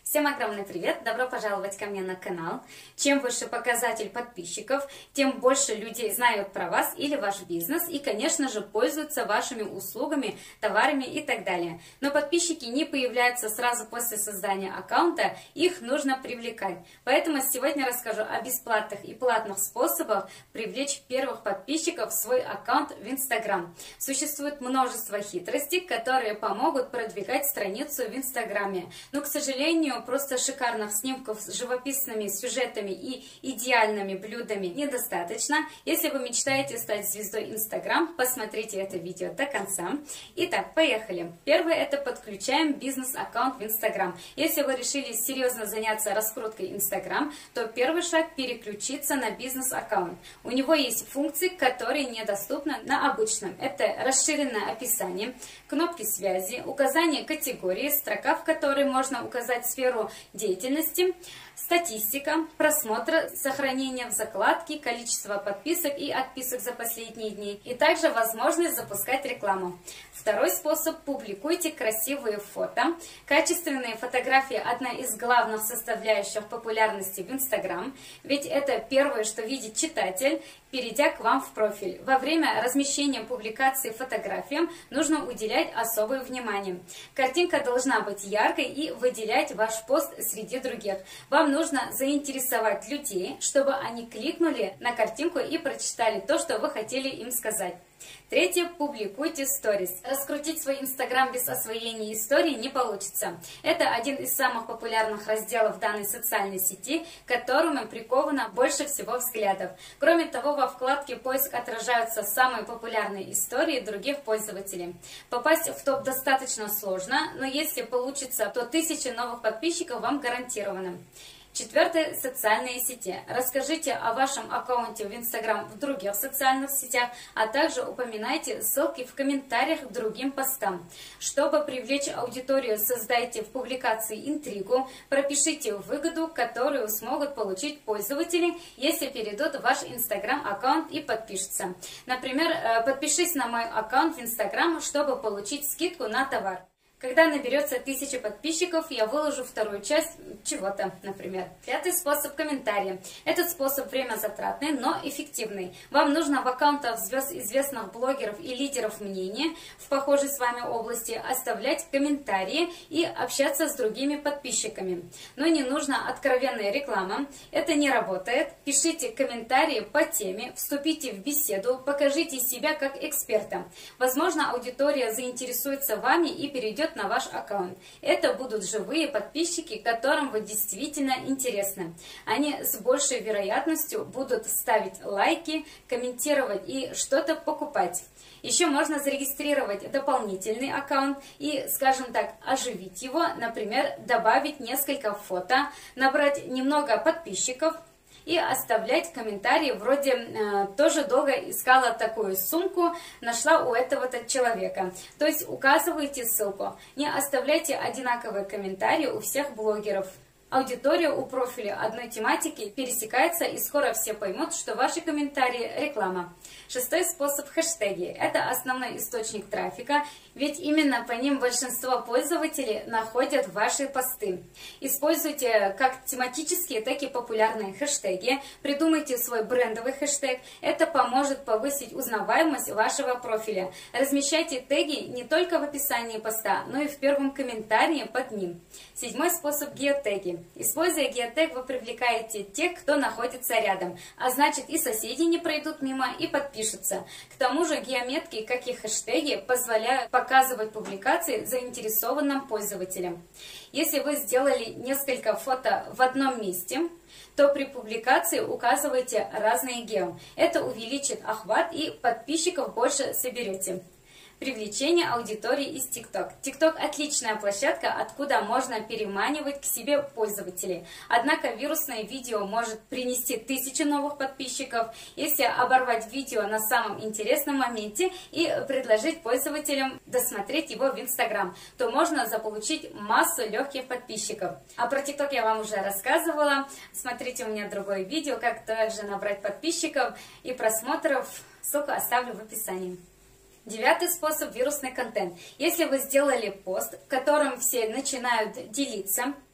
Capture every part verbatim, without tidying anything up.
Всем огромный привет! Добро пожаловать ко мне на канал. Чем выше показатель подписчиков, тем больше людей знают про вас или ваш бизнес и, конечно же, пользуются вашими услугами, товарами и так далее. Но подписчики не появляются сразу после создания аккаунта, их нужно привлекать. Поэтому сегодня расскажу о бесплатных и платных способах привлечь первых подписчиков в свой аккаунт в Instagram. Существует множество хитростей, которые помогут продвигать страницу в Инстаграме. Но, к сожалению, просто шикарных снимков с живописными сюжетами и идеальными блюдами недостаточно. Если вы мечтаете стать звездой Instagram, посмотрите это видео до конца. Итак, поехали. Первое — это подключаем бизнес-аккаунт в Instagram. Если вы решили серьезно заняться раскруткой Instagram, то первый шаг — переключиться на бизнес-аккаунт. У него есть функции, которые недоступны на обычном. Это расширенное описание, кнопки связи, указание категории, строка, в которой можно указать сферу деятельности, статистика, просмотра, сохранение в закладке, количество подписок и отписок за последние дни, и также возможность запускать рекламу. Второй способ – публикуйте красивые фото. Качественные фотографии – одна из главных составляющих популярности в Instagram, ведь это первое, что видит читатель, перейдя к вам в профиль. Во время размещения публикации фотографиям нужно уделять особое внимание. Картинка должна быть яркой и выделять ваш пост среди других. Вам нужно заинтересовать людей, чтобы они кликнули на картинку и прочитали то, что вы хотели им сказать. Третье – публикуйте сторис. Раскрутить свой Инстаграм без освоения истории не получится. Это один из самых популярных разделов данной социальной сети, к которому приковано больше всего взглядов. Кроме того, во вкладке «Поиск» отражаются самые популярные истории других пользователей. Попасть в топ достаточно сложно, но если получится, то тысячи новых подписчиков вам гарантированы. Четвертое – социальные сети. Расскажите о вашем аккаунте в Instagram в других социальных сетях, а также упоминайте ссылки в комментариях к другим постам. Чтобы привлечь аудиторию, создайте в публикации интригу, пропишите выгоду, которую смогут получить пользователи, если перейдут в ваш Instagram аккаунт и подпишутся. Например, подпишись на мой аккаунт в Instagram, чтобы получить скидку на товар. Когда наберется тысяча подписчиков, я выложу вторую часть чего-то, например. Пятый способ — комментарии. Этот способ время затратный, но эффективный. Вам нужно в аккаунтах звезд известных блогеров и лидеров мнения в похожей с вами области оставлять комментарии и общаться с другими подписчиками. Но не нужна откровенная реклама, это не работает. Пишите комментарии по теме, вступите в беседу, покажите себя как эксперта. Возможно, аудитория заинтересуется вами и перейдет на ваш аккаунт. Это будут живые подписчики, которым вы действительно интересны. Они с большей вероятностью будут ставить лайки, комментировать и что-то покупать. Еще можно зарегистрировать дополнительный аккаунт и, скажем так, оживить его, например, добавить несколько фото, набрать немного подписчиков и оставлять комментарии вроде э, «тоже долго искала такую сумку, нашла у этого-то человека». То есть указывайте ссылку. Не оставляйте одинаковые комментарии у всех блогеров. Аудитория у профиля одной тематики пересекается, и скоро все поймут, что ваши комментарии – реклама. Шестой способ – хэштеги. Это основной источник трафика, ведь именно по ним большинство пользователей находят ваши посты. Используйте как тематические, так и популярные хэштеги. Придумайте свой брендовый хэштег. Это поможет повысить узнаваемость вашего профиля. Размещайте теги не только в описании поста, но и в первом комментарии под ним. Седьмой способ – геотеги. Используя геотег, вы привлекаете тех, кто находится рядом, а значит и соседи не пройдут мимо и подпишутся. К тому же геометки, как и хэштеги, позволяют показывать публикации заинтересованным пользователям. Если вы сделали несколько фото в одном месте, то при публикации указывайте разные гео. Это увеличит охват и подписчиков больше соберете. Привлечение аудитории из TikTok. TikTok – отличная площадка, откуда можно переманивать к себе пользователей. Однако вирусное видео может принести тысячи новых подписчиков, если оборвать видео на самом интересном моменте и предложить пользователям досмотреть его в Instagram, то можно заполучить массу легких подписчиков. А про TikTok я вам уже рассказывала. Смотрите у меня другое видео, как также набрать подписчиков и просмотров. Ссылку оставлю в описании. Девятый способ – вирусный контент. Если вы сделали пост, в котором все начинают делиться,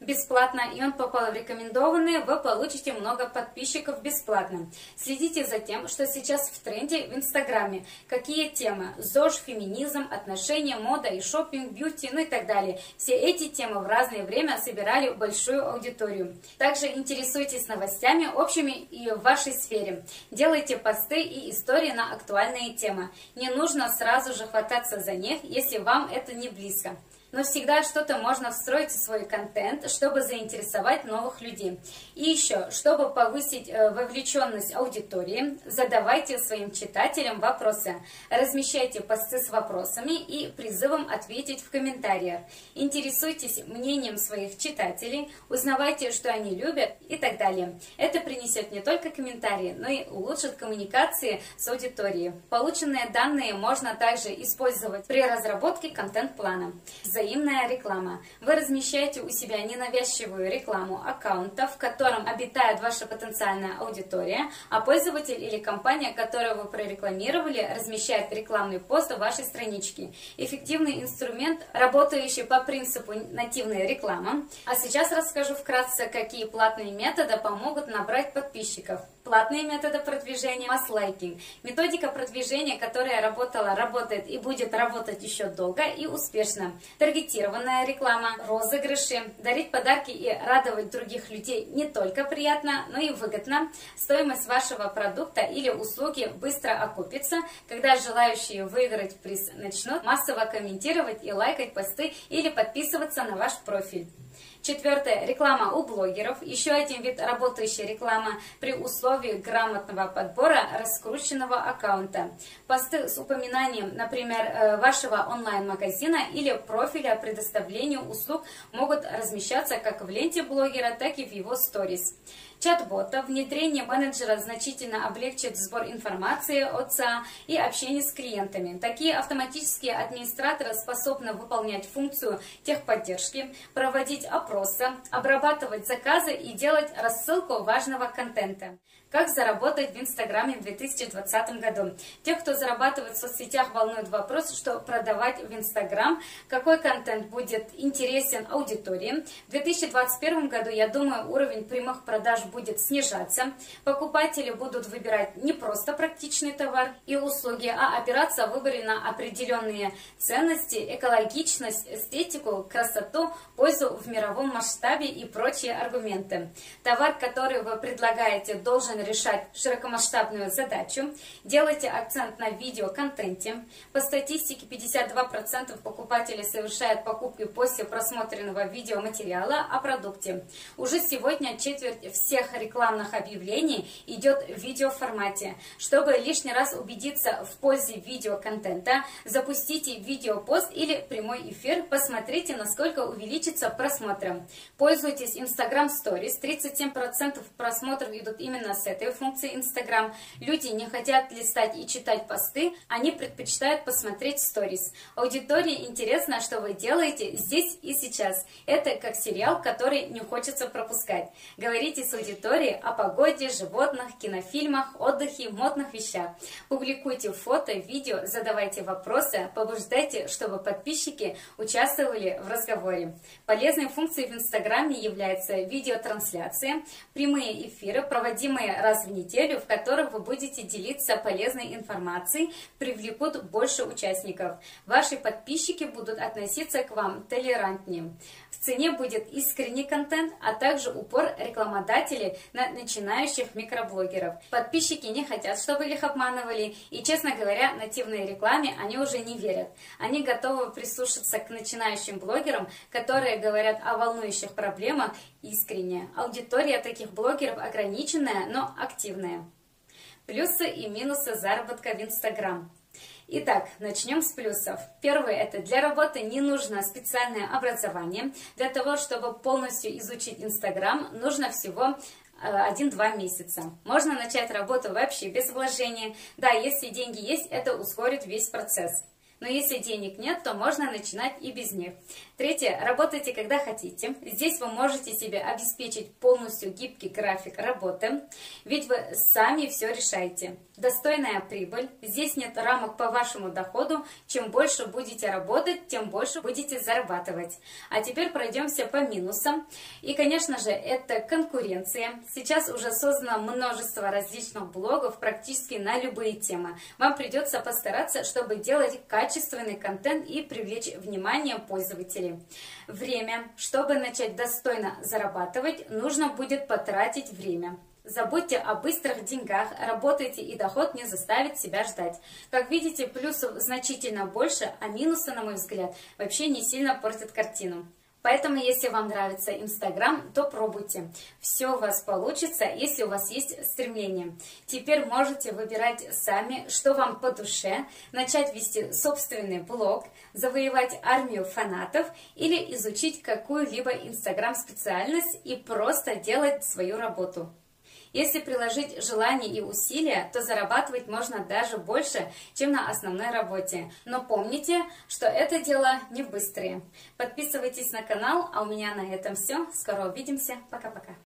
бесплатно, и он попал в рекомендованные, вы получите много подписчиков бесплатно. Следите за тем, что сейчас в тренде в Инстаграме, какие темы: ЗОЖ, феминизм, отношения, мода и шопинг, бьюти, ну и так далее. Все эти темы в разное время собирали большую аудиторию. Также интересуйтесь новостями общими и в вашей сфере. Делайте посты и истории на актуальные темы. Не нужно сразу же хвататься за них, если вам это не близко. Но всегда что-то можно встроить в свой контент, чтобы заинтересовать новых людей. И еще, чтобы повысить э, вовлеченность аудитории, задавайте своим читателям вопросы. Размещайте посты с вопросами и призывом ответить в комментариях. Интересуйтесь мнением своих читателей, узнавайте, что они любят и так далее. Это принесет не только комментарии, но и улучшит коммуникации с аудиторией. Полученные данные можно также использовать при разработке контент-плана. Взаимная реклама. Вы размещаете у себя ненавязчивую рекламу аккаунта, в котором обитает ваша потенциальная аудитория, а пользователь или компания, которую вы прорекламировали, размещает рекламный пост в вашей страничке. Эффективный инструмент, работающий по принципу нативной рекламы. А сейчас расскажу вкратце, какие платные методы помогут набрать подписчиков. Платные методы продвижения: масс-лайкинг. Методика продвижения, которая работала, работает и будет работать еще долго и успешно. Таргетированная реклама, розыгрыши. Дарить подарки и радовать других людей не только приятно, но и выгодно. Стоимость вашего продукта или услуги быстро окупится, когда желающие выиграть приз начнут массово комментировать и лайкать посты или подписываться на ваш профиль. Четвертое. Реклама у блогеров. Еще один вид работающей рекламы при условии грамотного подбора раскрученного аккаунта. Посты с упоминанием, например, вашего онлайн-магазина или профиля предоставления услуг могут размещаться как в ленте блогера, так и в его сторис. Чат-бота. Внедрение менеджера значительно облегчит сбор информации от ЦА и общение с клиентами. Такие автоматические администраторы способны выполнять функцию техподдержки, проводить опросы, обрабатывать заказы и делать рассылку важного контента. Как заработать в Инстаграме в две тысячи двадцатом году? Тех, кто зарабатывает в соцсетях, волнует вопрос, что продавать в Инстаграм, какой контент будет интересен аудитории. В две тысячи двадцать первом году, я думаю, уровень прямых продаж будет снижаться. Покупатели будут выбирать не просто практичный товар и услуги, а опираться в выборе на определенные ценности, экологичность, эстетику, красоту, пользу в мировом масштабе и прочие аргументы. Товар, который вы предлагаете, должен решать широкомасштабную задачу. Делайте акцент на видеоконтенте. По статистике, пятьдесят два процента покупателей совершают покупки после просмотренного видеоматериала о продукте. Уже сегодня четверть всех рекламных объявлений идет в видеоформате. Чтобы лишний раз убедиться в пользе видеоконтента, запустите видеопост или прямой эфир, посмотрите, насколько увеличится просмотры. Пользуйтесь Instagram Stories. тридцать семь процентов просмотров идут именно с этой функции Instagram. Люди не хотят листать и читать посты, они предпочитают посмотреть Stories. Аудитории интересно, что вы делаете здесь и сейчас. Это как сериал, который не хочется пропускать. Говорите с аудиторией о погоде, животных, кинофильмах, отдыхе, модных вещах. Публикуйте фото, видео, задавайте вопросы, побуждайте, чтобы подписчики участвовали в разговоре. Полезной функцией в Инстаграме является видеотрансляция, прямые эфиры, проводимые раз в неделю, в которых вы будете делиться полезной информацией, привлекут больше участников. Ваши подписчики будут относиться к вам толерантнее. В цене будет искренний контент, а также упор рекламодателей на начинающих микроблогеров. Подписчики не хотят, чтобы их обманывали, и, честно говоря, нативной рекламе они уже не верят. Они готовы прислушаться к начинающим блогерам, которые говорят о волнующих проблемах искренне. Аудитория таких блогеров ограниченная, но активная. Плюсы и минусы заработка в Инстаграм. Итак, начнем с плюсов. Первый – это для работы не нужно специальное образование. Для того, чтобы полностью изучить Инстаграм, нужно всего один-два месяца. Можно начать работу вообще без вложения. Да, если деньги есть, это ускорит весь процесс. Но если денег нет, то можно начинать и без них. Третье. Работайте, когда хотите. Здесь вы можете себе обеспечить полностью гибкий график работы, ведь вы сами все решаете. Достойная прибыль. Здесь нет рамок по вашему доходу. Чем больше будете работать, тем больше будете зарабатывать. А теперь пройдемся по минусам. И, конечно же, это конкуренция. Сейчас уже создано множество различных блогов практически на любые темы. Вам придется постараться, чтобы делать качественный контент и привлечь внимание пользователей. Время. Чтобы начать достойно зарабатывать, нужно будет потратить время. Забудьте о быстрых деньгах, работайте, и доход не заставит себя ждать. Как видите, плюсов значительно больше, а минусы, на мой взгляд, вообще не сильно портят картину. Поэтому, если вам нравится Инстаграм, то пробуйте. Все у вас получится, если у вас есть стремление. Теперь можете выбирать сами, что вам по душе, начать вести собственный блог, завоевать армию фанатов или изучить какую-либо Инстаграм-специальность и просто делать свою работу. Если приложить желание и усилия, то зарабатывать можно даже больше, чем на основной работе. Но помните, что это дело не быстрое. Подписывайтесь на канал, а у меня на этом все. Скоро увидимся. Пока-пока.